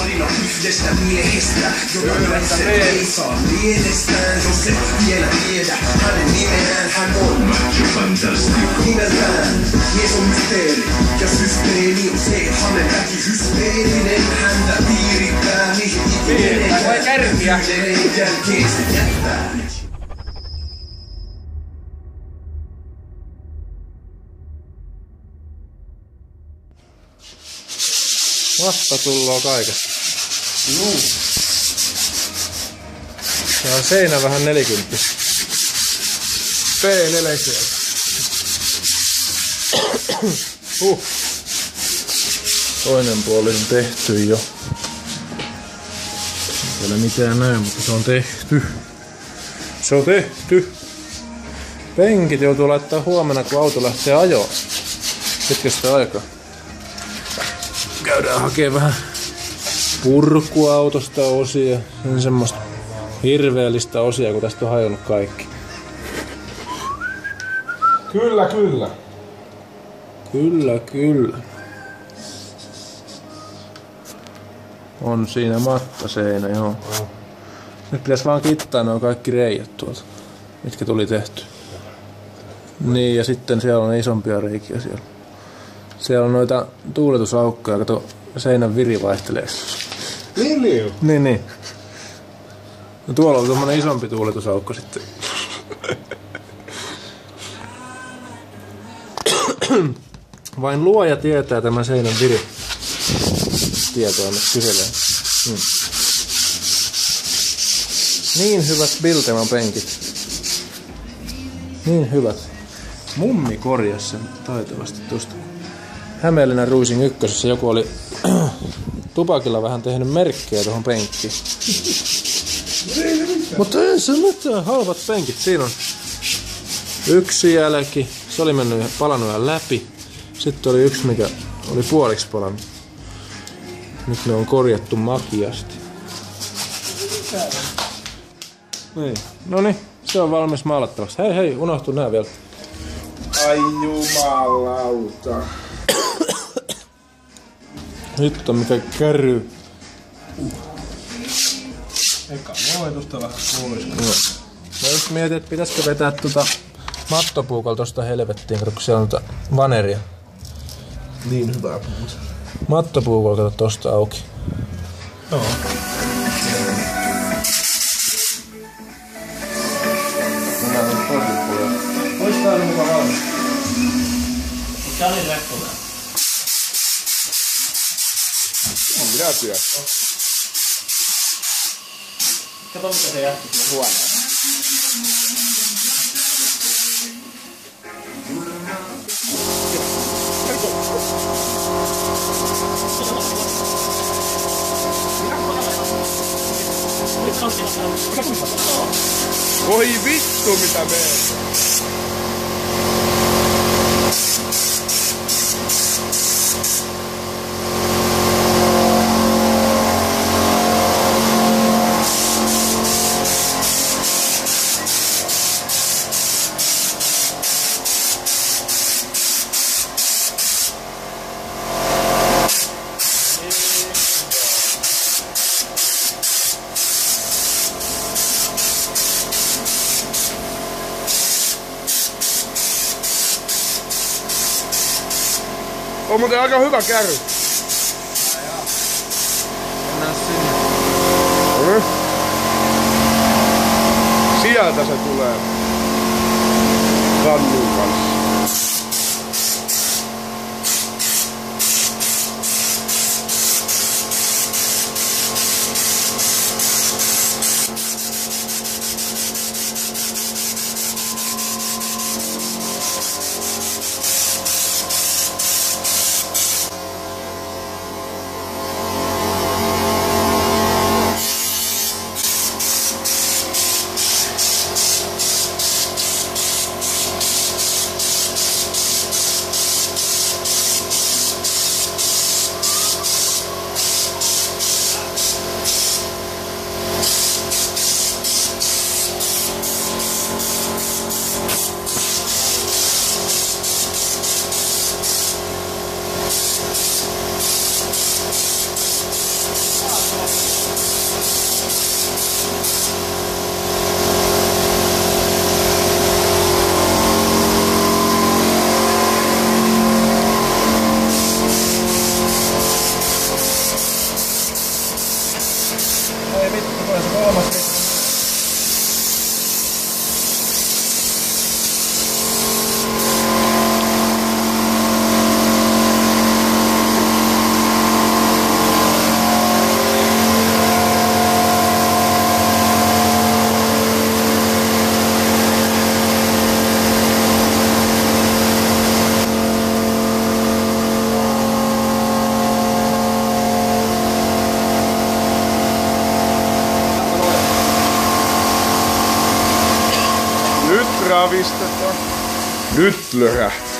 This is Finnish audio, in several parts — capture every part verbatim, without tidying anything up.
tarina yhdestä miehestä, joka yleensä ei saa mielestäään, jos et vielä tiedä hänen nimeään. Hän on Macho Fantastic nimeltään. Mies on mysteeri ja systeemi on se, hänen väki hysteerinen. Häntä piirittää mihin ikineen. Voi kärkiä. Jälkeen se jättää. Vasta tulloo kaikesta. Juu. Tää on seinä vähän nelikymppis. P neljä. Huh. Toinen puoli on tehty jo. Ei ole mitään näin, mutta se on tehty. Se on tehty. Penkit joutuu laittaa huomenna, kun auto lähtee ajoon. Pitkästä aikaa. Käydään hakemaan vähän purkuautosta osia. Se on semmoista hirveellistä osia, kun tästä on hajonnut kaikki. Kyllä, kyllä. Kyllä, kyllä. On siinä mattaseinä, joo. Nyt pitäisi vaan kittaa nuo kaikki reijät tuolta, mitkä tuli tehty. Niin, ja sitten siellä on isompia reikiä siellä. Siellä on noita tuuletusaukkoja, kato, seinän viri vaihtelee. Niin, niin. Niin, niin. No tuolla on tommonen isompi tuuletusaukko sitten. Vain luoja tietää tämän seinän viri. Tietoa nyt kyselee. Hmm. Niin hyvät Bilteman penkit. Niin hyvät. Mummi korjasi sen taitavasti tuosta. Hämeenlinnan Ruisin ykkösessä joku oli tupakilla vähän tehnyt merkkejä tuohon penkkiin. Mutta ei se mitään, halvat penkit. Siinä on yksi jälki. Se oli mennyt, palannut ihan läpi. Sitten oli yksi, mikä oli puoliksi palannut. Nyt ne on korjattu makiasti. Niin. Noniin, se on valmis maalattavaksi. Hei hei, unohtu nää vielä. Ai jumalauta. Nyt on mikä kärry. Eka voitusta vähän pois. Mä just mietin, että pitäisikö vetää tuota mattopuukolla tosta helvettiin, kun siellä on tuota vaneria. Niin hyvää puuta. Mattopuukolla kato tosta auki. Joo. Ois tää ollut mukaan valmis? Mut tää oli rekkona. On minä työ. Kato mitä se jätti sinne huoneen. Voi vittu mitä meet. On muuten aika hyvä kärry. Mennään sinne. Mm. Sieltä se tulee. Kannun kanssa. tulee se kolmas litra. Ravistetaan. Nyt lörähtää.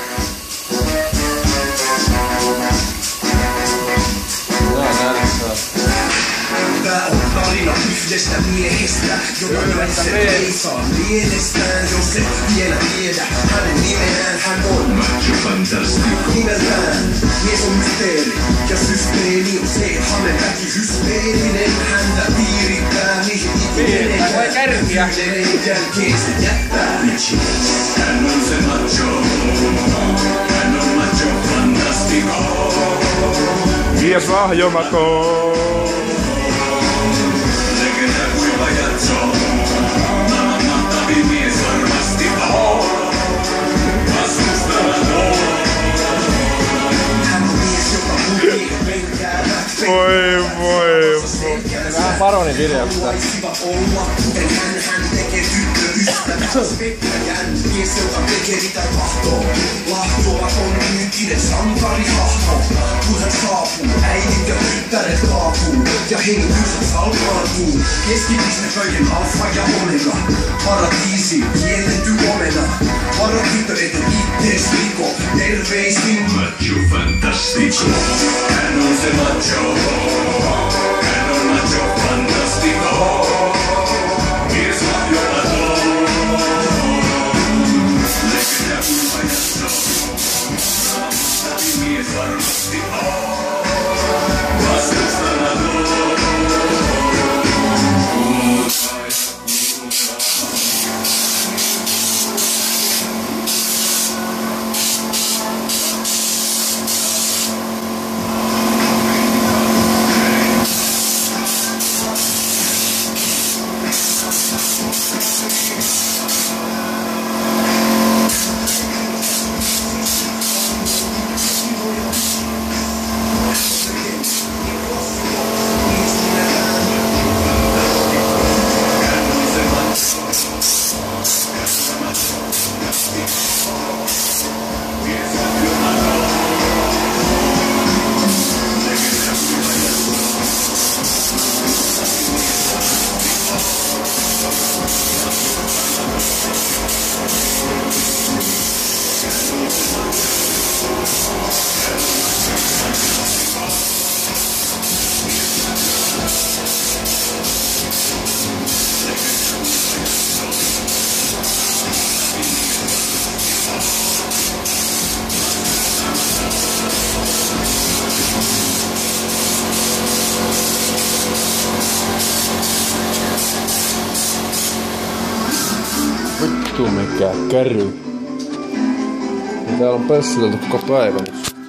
Tää on tarina yhdestä miehestä, joka yleensä ei saa mielestään, jos et vielä tiedä hänen nimeään. Hän on Macho Fantastico nimeltään. Mies on mysteeri ja systeemi on se hänen väki hysteerinen. Häntä piirittää mihin ikineen. Voi kärkiä. Jälkeen se jättää. Hän on se macho. Hän on Macho Fantastico. Mies lahjomaton. Legenda kuiva jatso. Maailman mahtavin mies varmasti on. Vastustamaton. Hän on mies, joka puhii penkää. Voi voi. Vähän paroni kirjauksesta. Kuten hän, hän tekee tyttöystävät pettäjän. Mies, joka tekee mitä tahtoo. Lahjomaton myyntinen sankarihahmo. Kun hän saapuu, äidit ja tyttäret kaapuu. Ja hengitykset salpaantuu. Keskipiste kaiken alfa ja omega. Paratiisi, kielletty omena. Varo tyttö, eten ittees riko. Terveisin Macho Fantastico. Hän on se macho. Hän on Macho Fantastico. Mies lahjomaton. Legenda kuiva jatso. Mies varmasti on. Vastustamaton. Vittu mikä kärry. Ja täällä on pössytelty koko päivän.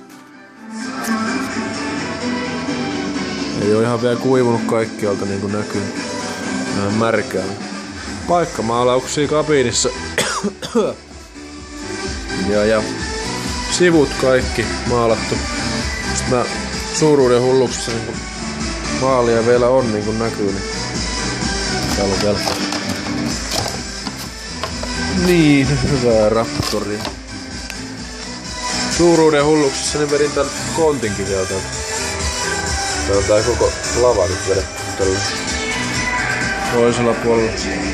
Ei oo ihan vielä kuivunut kaikkialta niinku näkyy. Vähän märkää. Paikkamaalauksia kabiinissa. ja ja sivut kaikki maalattu. Sitten mä suuruuden hulluksessa niinku maalia vielä on niinku näkyy. Niin täällä on vielä niin hyvää raptoria. Suuruuden hulluksessa niin vedin tän kontinkin vielä täältä. Täällä on tää koko lava nyt vedetty tällä toisella puolella.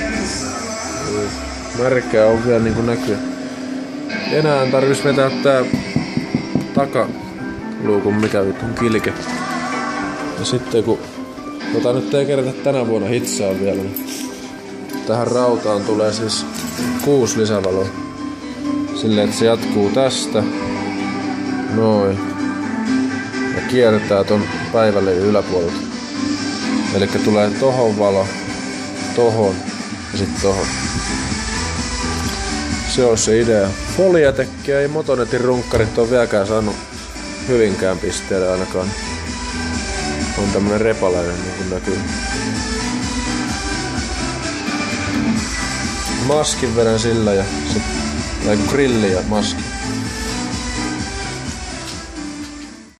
Märkää on vielä niinku näkyy. Enää tarvis vetää tää takaluukun mikä vittu kilke. Ja sitten kun tota nyt ei kerätä tänä vuonna hitsaa vielä, niin tähän rautaan tulee siis kuusi lisävaloa. Silleen, että se jatkuu tästä. Noin. Ja kiertää ton päivälle yläpuolelta. Elikkä tulee tohon valo, tohon ja sit tohon. Se on se idea. Foliatekkiä ei Motonetin runkkarit on vieläkään saanut hyvinkään pisteelle ainakaan. On tämmönen repalainen niin kuin näkyy. maskin vedän sillä ja sit, tai grilli ja maski.